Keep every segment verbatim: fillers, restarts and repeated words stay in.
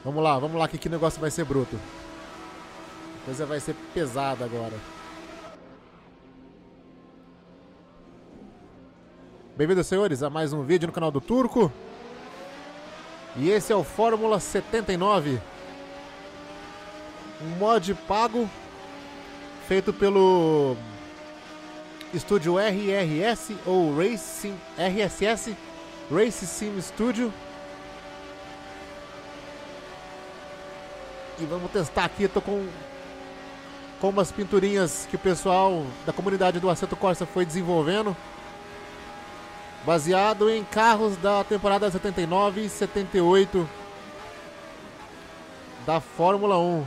Vamos lá, vamos lá que que negócio vai ser bruto. A coisa vai ser pesada agora. Bem-vindos, senhores, a mais um vídeo no canal do Turco. E esse é o Fórmula setenta e nove. Um mod pago feito pelo estúdio R R S ou Racing R S S Race Sim Studio. E vamos testar aqui. Eu tô com com umas pinturinhas que o pessoal da comunidade do Assetto Corsa foi desenvolvendo, baseado em carros da temporada setenta e nove e setenta e oito da Fórmula um.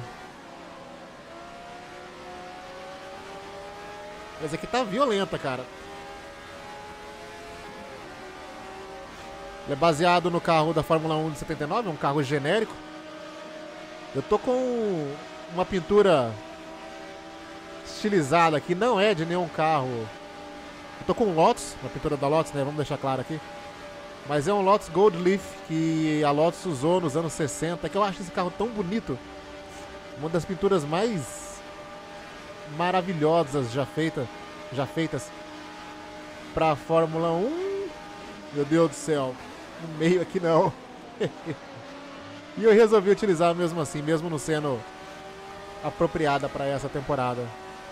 Essa aqui tá violenta, cara. Ele é baseado no carro da Fórmula um de setenta e nove, um carro genérico. Eu tô com uma pintura estilizada aqui, não é de nenhum carro. Eu tô com um Lotus, uma pintura da Lotus, né? Vamos deixar claro aqui. Mas é um Lotus Gold Leaf que a Lotus usou nos anos sessenta, que eu acho esse carro tão bonito. Uma das pinturas mais maravilhosas já, feita, já feitas pra Fórmula um. Meu Deus do céu, no meio aqui não. E eu resolvi utilizar mesmo assim, mesmo não sendo apropriada para essa temporada.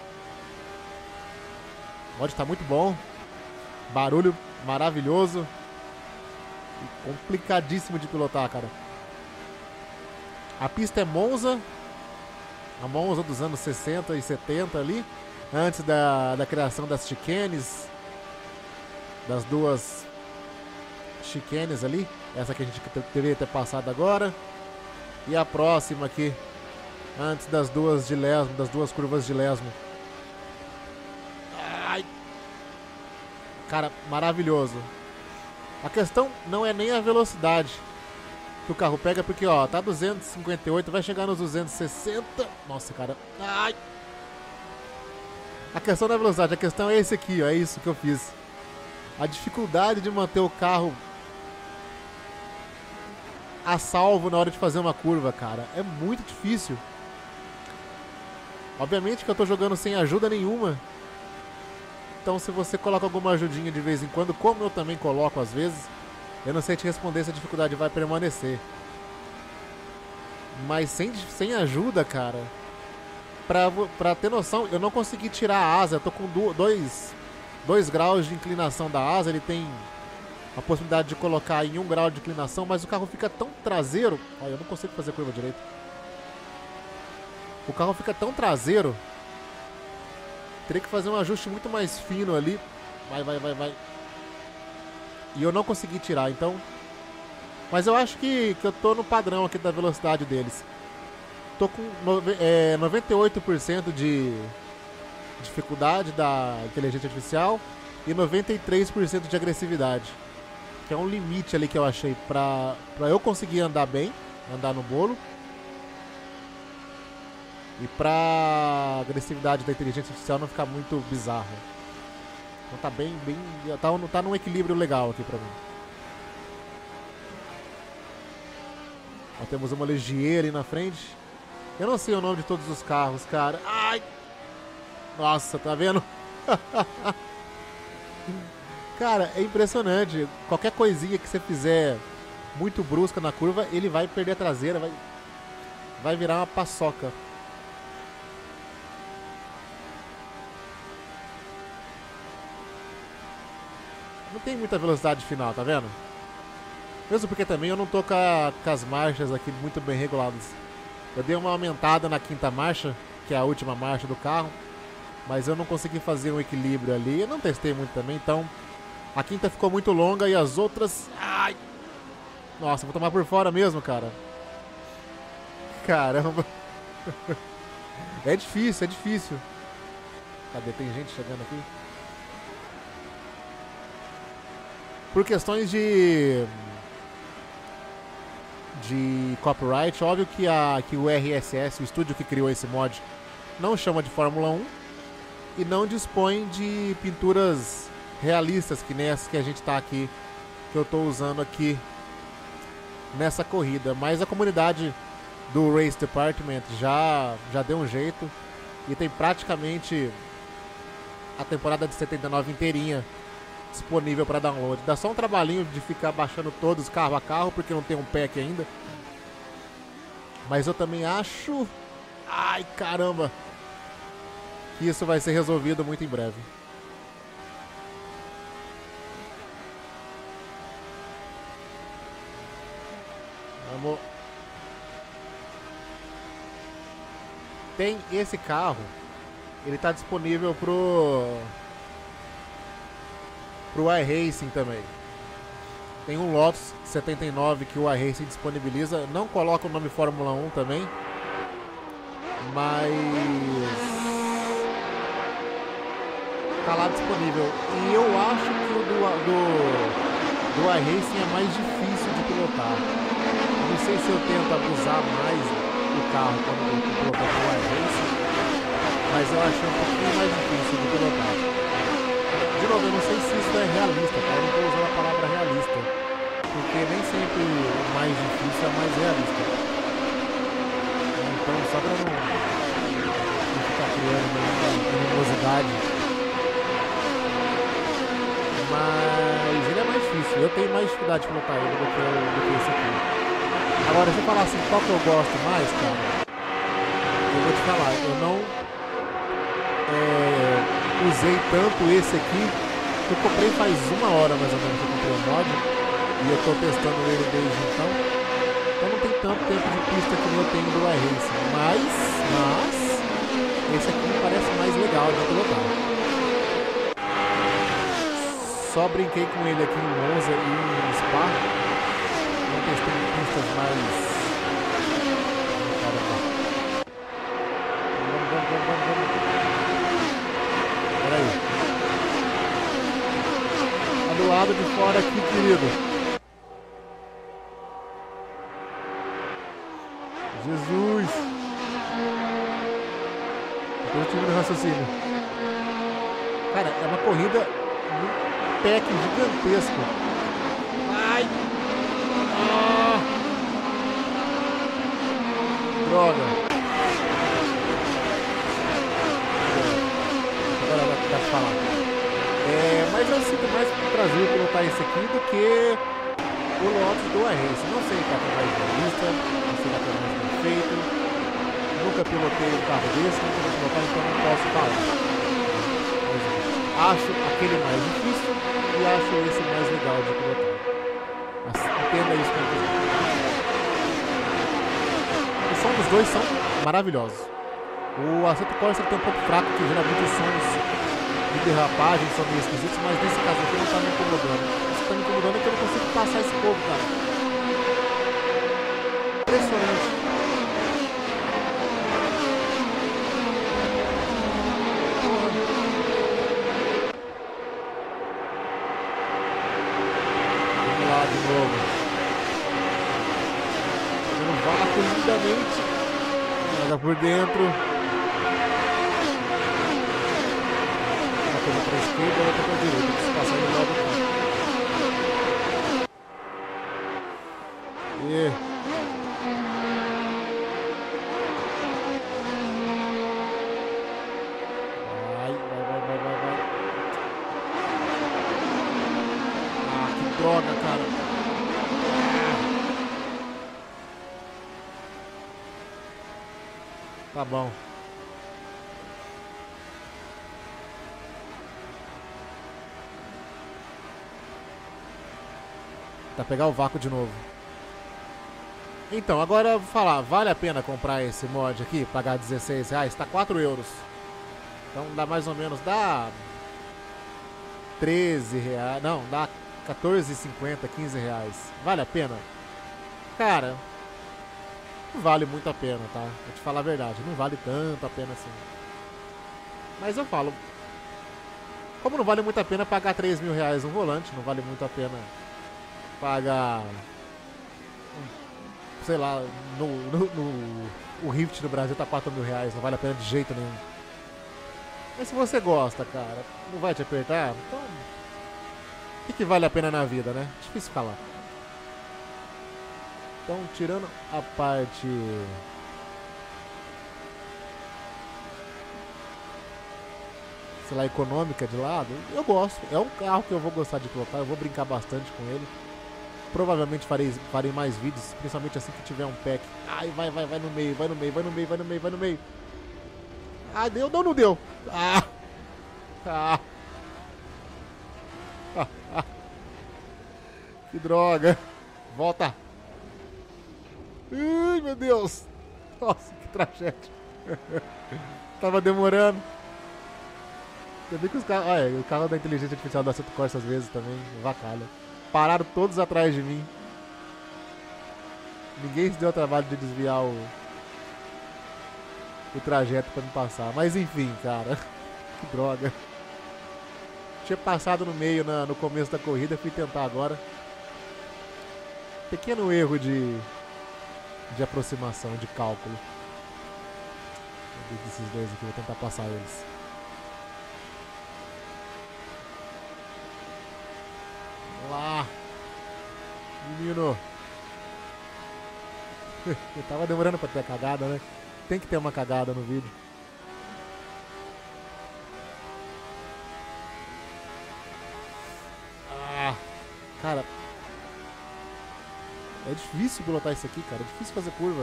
O mod tá muito bom, barulho maravilhoso e complicadíssimo de pilotar, cara. A pista é Monza, a Monza dos anos sessenta e setenta ali, antes da, da criação das chicanes, das duas chicanes ali, essa que a gente deveria ter passado agora, e a próxima aqui, antes das duas de lesmo, das duas curvas de lesmo. Ai. Cara, maravilhoso. A questão não é nem a velocidade que o carro pega, porque ó, tá duzentos e cinquenta e oito, vai chegar nos duzentos e sessenta. Nossa, cara. Ai. A questão da velocidade, a questão é esse aqui, ó, é isso que eu fiz. A dificuldade de manter o carro a salvo na hora de fazer uma curva, cara, é muito difícil. Obviamente que eu tô jogando sem ajuda nenhuma. Então se você coloca alguma ajudinha de vez em quando, como eu também coloco às vezes, eu não sei te responder se a dificuldade vai permanecer. Mas sem, sem ajuda, cara, pra, pra ter noção, eu não consegui tirar a asa. Eu tô com dois, dois graus de inclinação da asa. Ele tem a possibilidade de colocar em um grau de inclinação, mas o carro fica tão traseiro. Olha, eu não consigo fazer curva direito. O carro fica tão traseiro. Teria que fazer um ajuste muito mais fino ali. Vai, vai, vai, vai. E eu não consegui tirar, então. Mas eu acho que, que eu tô no padrão aqui da velocidade deles. Tô com é, noventa e oito por cento de dificuldade da inteligência artificial e noventa e três por cento de agressividade. Que é um limite ali que eu achei pra, pra eu conseguir andar bem, andar no bolo. E pra agressividade da inteligência artificial não ficar muito bizarro. Então tá bem, bem, tá, tá num equilíbrio legal aqui pra mim. Ó, temos uma Ligier ali na frente. Eu não sei o nome de todos os carros, cara. Ai! Nossa, tá vendo? Cara, é impressionante. Qualquer coisinha que você fizer muito brusca na curva, ele vai perder a traseira, vai, vai virar uma paçoca. Não tem muita velocidade final, tá vendo? Mesmo porque também eu não tô com, a, com as marchas aqui muito bem reguladas. Eu dei uma aumentada na quinta marcha, que é a última marcha do carro, mas eu não consegui fazer um equilíbrio ali. Eu não testei muito também, então a quinta ficou muito longa e as outras... Ai! Nossa, vou tomar por fora mesmo, cara. Caramba. É difícil, é difícil. Cadê? Tem gente chegando aqui. Por questões de... de copyright, óbvio que, a, que o R S S, o estúdio que criou esse mod, não chama de Fórmula um e não dispõe de pinturas realistas, que nem essa que a gente tá aqui, que eu tô usando aqui nessa corrida. Mas a comunidade do Race Department já, já deu um jeito. E tem praticamente a temporada de setenta e nove inteirinha disponível para download. Dá só um trabalhinho de ficar baixando todos carro a carro, porque não tem um pack ainda. Mas eu também acho... Ai, caramba! Que isso vai ser resolvido muito em breve. Vamos... Tem esse carro, ele está disponível pro pro iRacing também. Tem um Lotus setenta e nove que o iRacing disponibiliza, não coloca o nome Fórmula um também, mas tá lá disponível. E eu acho que o do, do, do iRacing é mais difícil de pilotar. Eu não sei se eu tento abusar mais o carro quando eu pilotar o iRacing, mas eu achei um pouquinho mais difícil de pilotar. De novo, eu não sei se isso é realista, tá? Eu não estou usando a palavra realista, porque nem sempre o mais difícil é o mais realista. Então, só para não, não ficar criando animosidade, mas ele é mais difícil. Eu tenho mais dificuldade de pilotar ele do que, do que esse aqui. Agora, se eu falar assim, qual que eu gosto mais, cara, eu vou te falar, eu não é, usei tanto esse aqui, que eu comprei faz uma hora mais ou menos que eu comprei o mod, e eu tô testando ele desde então, então não tem tanto tempo de pista que eu tenho do iRacing, mas, mas, esse aqui me parece mais legal de pilotar. Só brinquei com ele aqui em Monza e em Spa. Não testei pistas mais... Vamos, vamos, vamos, vamos, vamos. Pera aí. Tá do lado de fora aqui, querido. Jesus. Eu tive no raciocínio. Cara, é uma corrida num pack gigantesco. Ai! Ah! Droga! Agora vai ficar falar. É, mas eu sinto mais prazer em pilotar esse aqui do que o Lotus do iRacing. Não sei qual é mais realista, não sei qual é mais bem feito. Nunca pilotei um carro desse, nunca vou pilotar, então não posso falar. Mas, acho aquele mais difícil e acho esse mais legal de pilotar. Mas entenda isso como quiser. O som dos dois são maravilhosos. O Assetto Corsa tem um pouco fraco, que geralmente os sons de derrapagem são meio esquisitos, mas nesse caso aqui não está me incomodando. Isso está me incomodando é que eu não consigo passar esse povo, cara. Impressionante. Lindamente, nada por dentro, uma coisa para a esquerda, outra para a direita, preciso passar de lado aqui. E... vai, vai, vai, vai, vai, vai. Ah, que droga, cara. Tá bom. Tá, pegar o vácuo de novo. Então, agora eu vou falar, vale a pena comprar esse mod aqui, pagar dezesseis reais? Tá quatro euros. Então dá mais ou menos, dá treze reais, não, dá quatorze e cinquenta, quinze reais. Vale a pena? Cara... não vale muito a pena, tá? Vou te falar a verdade, não vale tanto a pena assim. Mas eu falo, como não vale muito a pena pagar três mil reais um volante, não vale muito a pena pagar, sei lá, no, no, no, o Rift no Brasil tá quatro mil reais, não vale a pena de jeito nenhum. Mas se você gosta, cara, não vai te apertar, então o que, que vale a pena na vida, né? Difícil falar. Então, tirando a parte... sei lá, econômica de lado, eu gosto. É um carro que eu vou gostar de pilotar, eu vou brincar bastante com ele. Provavelmente farei, farei mais vídeos, principalmente assim que tiver um pack. Ai, vai, vai, vai no meio, vai no meio, vai no meio, vai no meio, vai no meio. Ah, deu? Não, não deu. Ah! Ah! Ah, ah. Que droga. Volta. Ai, meu Deus. Nossa, que tragédia. Tava demorando. Eu vi que os carros... Olha, o carro da inteligência artificial da Assetto Corsa às vezes também vacalha. Pararam todos atrás de mim. Ninguém se deu o trabalho de desviar o... o trajeto pra me passar. Mas enfim, cara. Que droga. Tinha passado no meio na, no começo da corrida, fui tentar agora. Pequeno erro de... de aproximação, de cálculo. Desses dois aqui, vou tentar passar eles. Vamos lá. Menino. Eu tava demorando pra ter a cagada, né? Tem que ter uma cagada no vídeo. Ah, cara. É difícil pilotar isso aqui, cara. É difícil fazer curva.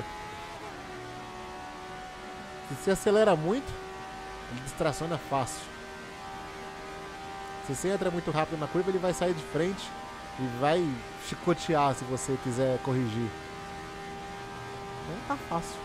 Se você acelera muito, ele distraciona fácil. Se você entra muito rápido na curva, ele vai sair de frente e vai chicotear se você quiser corrigir. Não tá fácil.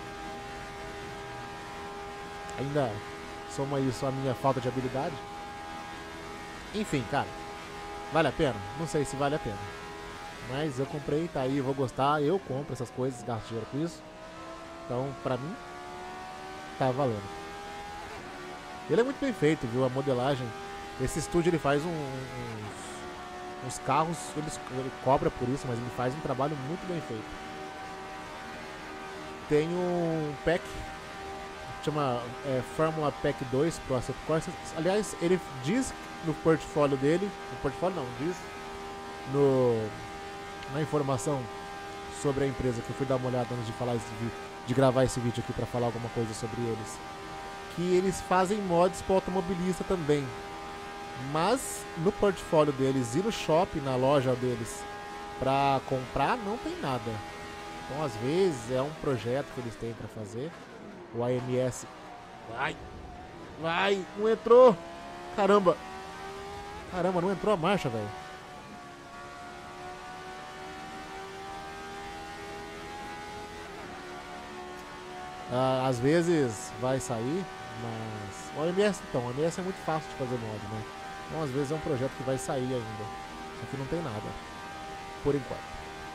Ainda soma isso a minha falta de habilidade. Enfim, cara. Vale a pena? Não sei se vale a pena. Mas eu comprei, tá aí, eu vou gostar. Eu compro essas coisas, gasto dinheiro com isso. Então, pra mim, tá valendo. Ele é muito bem feito, viu? A modelagem. Esse estúdio, ele faz um, uns, uns carros, ele, ele cobra por isso, mas ele faz um trabalho muito bem feito. Tem um pack, chama é, Fórmula Pack dois pro Assetto Corsa. Aliás, ele diz no portfólio dele, no portfólio não, diz no, na informação sobre a empresa, que eu fui dar uma olhada antes de, falar esse, de gravar esse vídeo aqui para falar alguma coisa sobre eles, que eles fazem mods para automobilista também. Mas no portfólio deles e no shopping, na loja deles, pra comprar, não tem nada. Então, às vezes, é um projeto que eles têm pra fazer. O A M S... Vai! Vai! Não entrou! Caramba! Caramba, não entrou a marcha, velho. Ah, às vezes vai sair, mas... O A M S, então, o A M S é muito fácil de fazer mod, né? Então, às vezes é um projeto que vai sair ainda. Só que não tem nada. Por enquanto.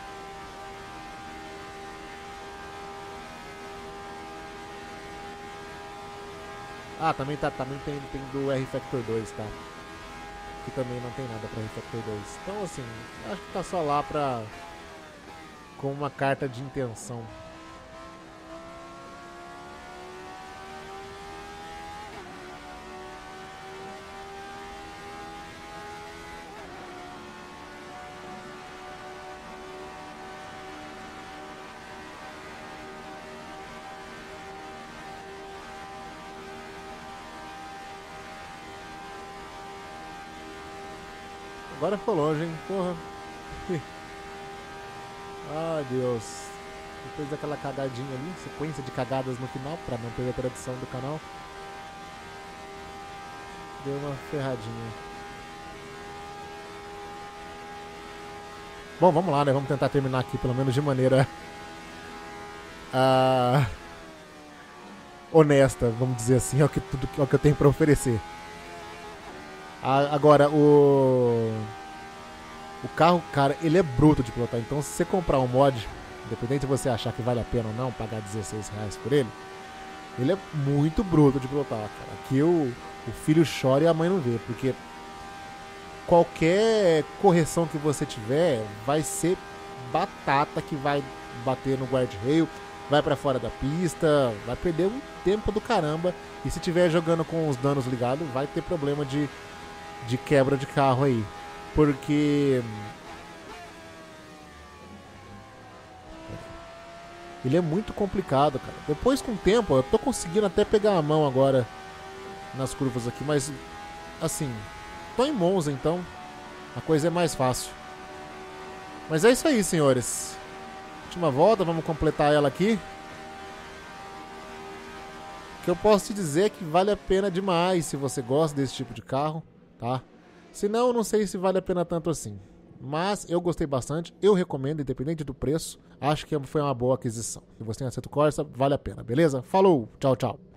Ah, também, tá, também tem, tem do R Factor dois, tá? Que também não tem nada pra R Factor dois. Então, assim, acho que tá só lá pra... com uma carta de intenção. Agora ficou longe, hein? Porra. Ai, Deus. Depois daquela cagadinha ali, sequência de cagadas no final, pra não perder a tradição do canal. Deu uma ferradinha. Bom, vamos lá, né? Vamos tentar terminar aqui, pelo menos de maneira... Uh, honesta, vamos dizer assim, é o que, tudo, é o que eu tenho pra oferecer. Agora, o... O carro, cara, ele é bruto de pilotar. Então, se você comprar um mod, independente de você achar que vale a pena ou não pagar dezesseis reais por ele, ele é muito bruto de pilotar, cara. Aqui o, o filho chora e a mãe não vê, porque qualquer correção que você tiver vai ser batata, que vai bater no guardrail, vai pra fora da pista, vai perder um tempo do caramba. E se tiver jogando com os danos ligados, vai ter problema de... de quebra de carro aí, porque Ele é muito complicado, cara. Depois, com o tempo, eu tô conseguindo até pegar a mão agora nas curvas aqui, mas, assim, tô em Monza, então a coisa é mais fácil. Mas é isso aí, senhores. Última volta, vamos completar ela aqui. O que eu posso te dizer é que vale a pena demais se você gosta desse tipo de carro, tá? Se não, não sei se vale a pena tanto assim. Mas eu gostei bastante, eu recomendo, independente do preço. Acho que foi uma boa aquisição. Se você tem Assetto Corsa, vale a pena, beleza? Falou, tchau, tchau.